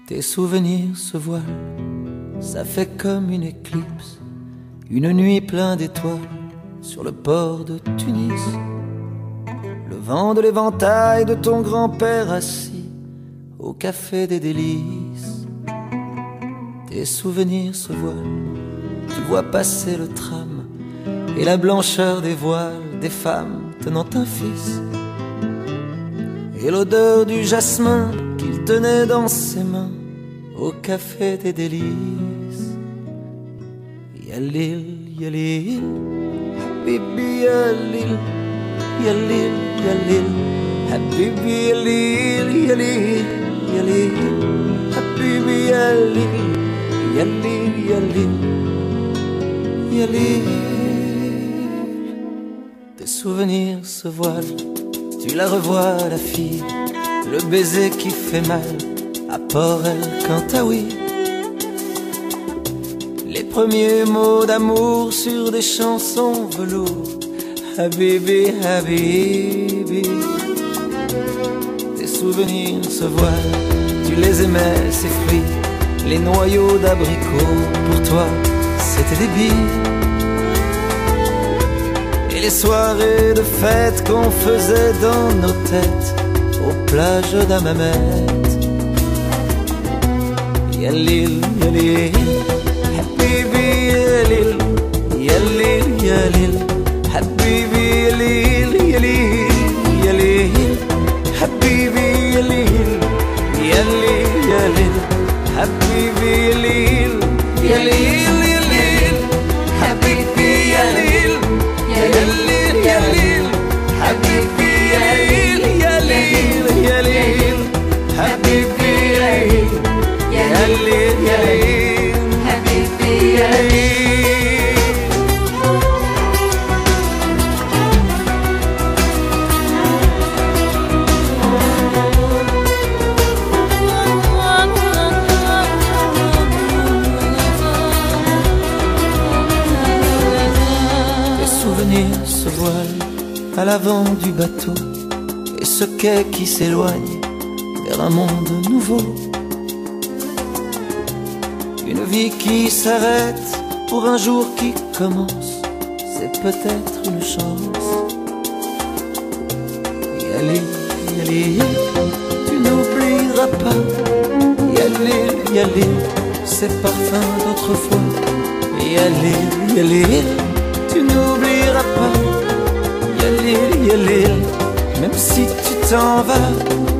Tes souvenirs se voilent, ça fait comme une éclipse, une nuit pleine d'étoiles sur le port de Tunis. Le vent de l'éventail de ton grand-père assis au café des délices. Tes souvenirs se voilent, tu vois passer le tram et la blancheur des voiles des femmes tenant un fils, et l'odeur du jasmin qu'il tenait dans ses mains au café des délices. Yalil, yalil, habibi yalil, yalil, yalil, habibi yalil, yalil, yalil, habibi yalil, yalil, yalil, yalil. Tes souvenirs se voilent, tu la revois la fille, le baiser qui fait mal à Port El Kantaoui. Les premiers mots d'amour sur des chansons velours, Habibi, Habibi. Tes souvenirs se voilent, tu les aimais, ces fruits, les noyaux d'abricots, pour toi c'était des billes. Et les soirées de fête qu'on faisait dans nos têtes aux plages d'Hammamet. Yalil, yalil, habibi yalil, yalil, yalil, habibi yalil, yalil, yalil, habibi yalil, yalil, yalil, habibi yalil, yalil, yalil, habibi yalil, yalil, yalil, habibi yalil, yalil, yalil, habibi yalil, yalil, yalil, habibi yalil. Tes souvenirs se voilent à l'avant du bateau, et ce quai qui s'éloigne vers un monde nouveau. Une vie qui s'arrête pour un jour qui commence, c'est peut-être une chance. Yalil, yalil, tu n'oublieras pas. Yalil, yalil, ces parfums d'autrefois. Yalil, yalil, tu n'oublieras pas. Yalil, yalil, même si tu t'en vas.